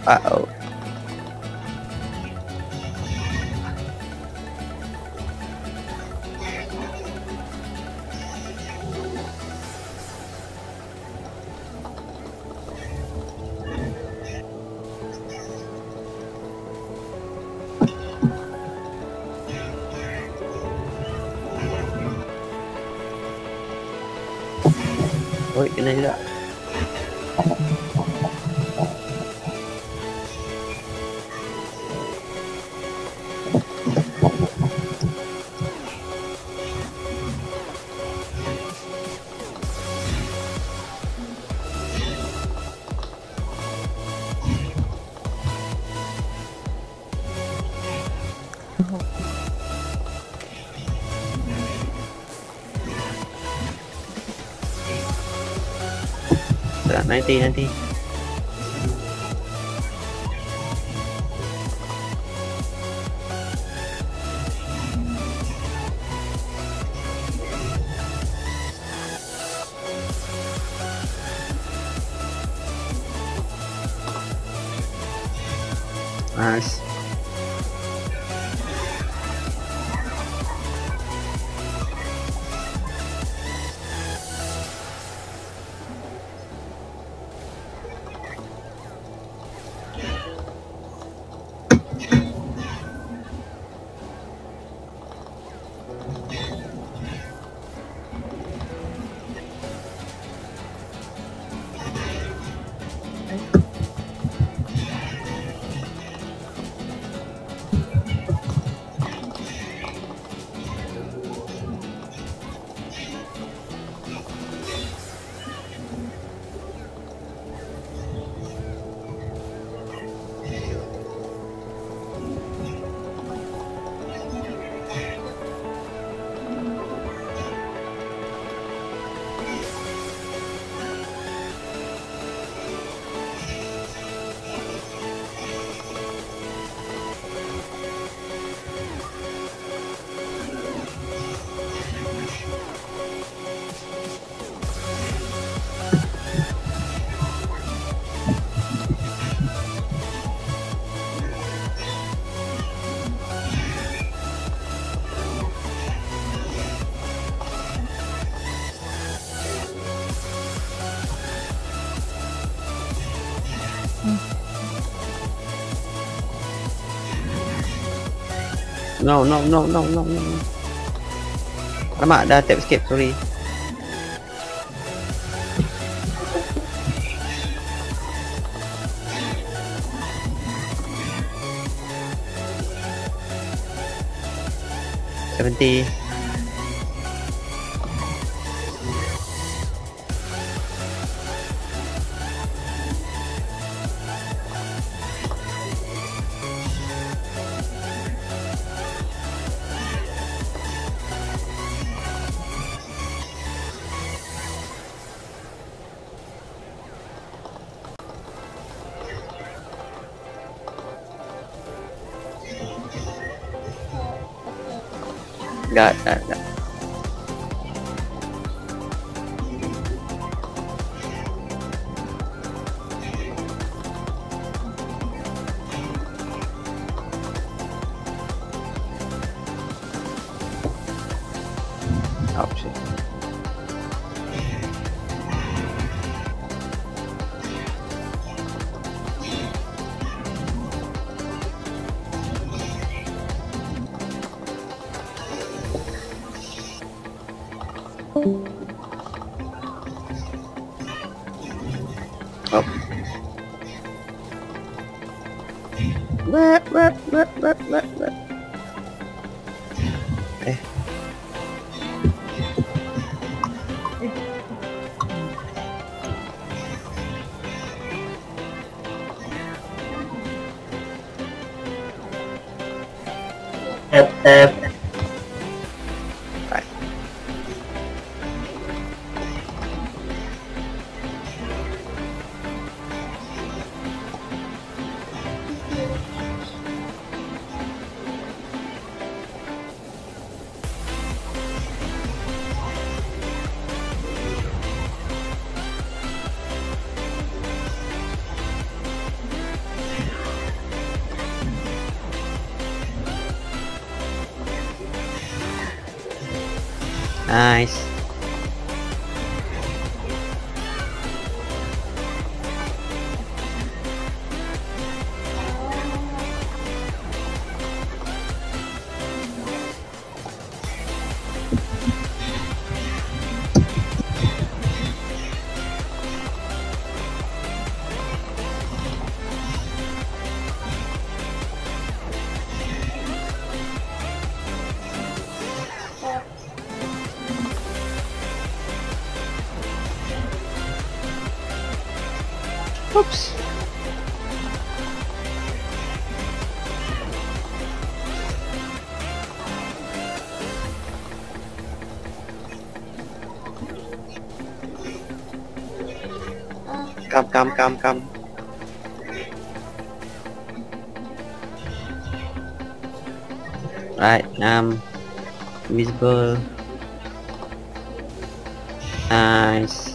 Uh-oh. Oi, kena juga. Nanti. Nice. No. Alamak, dah tap escape, sorry. Seventy. Got. Oh shit. Oh. What? Tap. Right. Nice. Oops. Come. Right, invisible. Nice.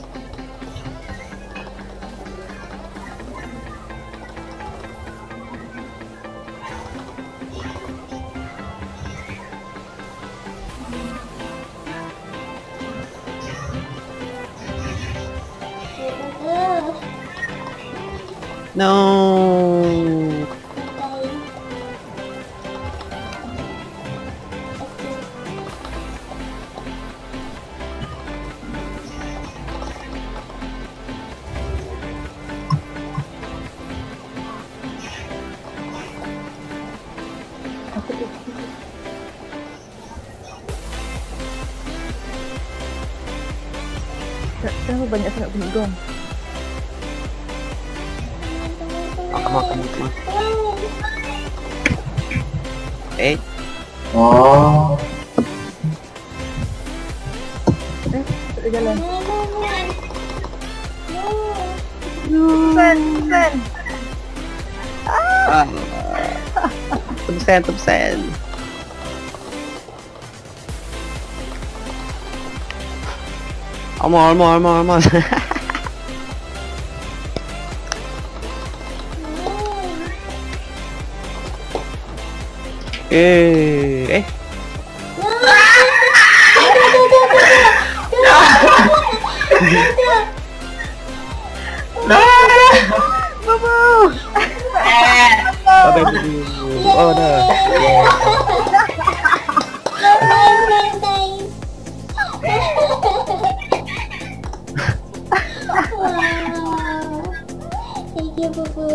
No. Kenapa banyak sangat bunyi gong? Come on. Eh, Oh, Tak ada jalan. Sen. ah. Tebsen. Almost. Eh. Oh dah. Thank you, Bubu.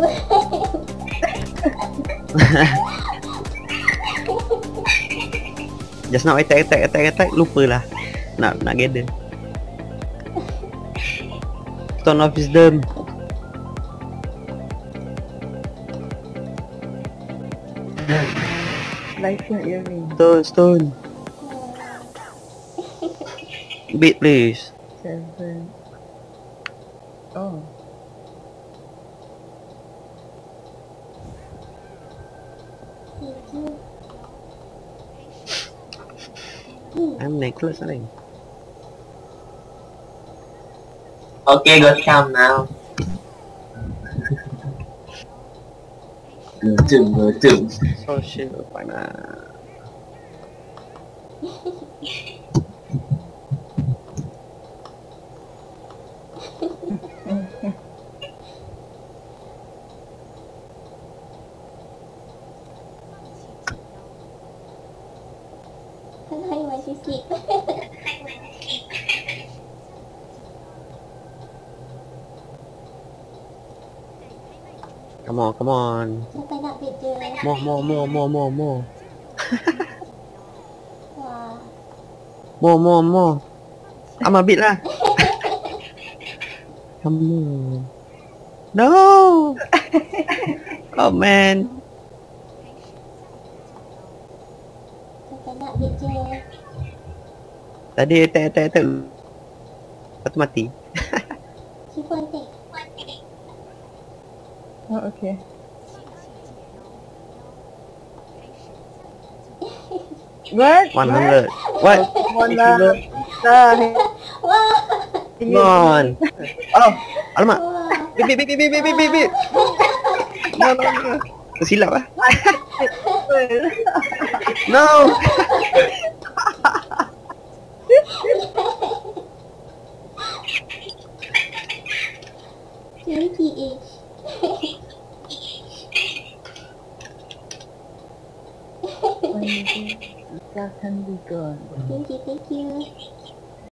Just now attack, lupalah. Nak gather. Stone of Wisdom. Lighting earring. Stone. Beat please. 7. Oh. Thank you. I'm necklace ring. okay, got come now. Gercep. Social panas. Hai masih sleep. Come on. Sampai nak kerja. More. Wah. More. Amal beat lah. Come on. No. Oh man. Sampai nak kerja. Tadi attack. Lepas tu mati. Sifon take. Oh, okay. What? 100. What? Wala. Wah. Come on. Oh, alamak. Wah. Beep. No. Tersilap lah. No. 20 each. That can be good. Thank you, thank you.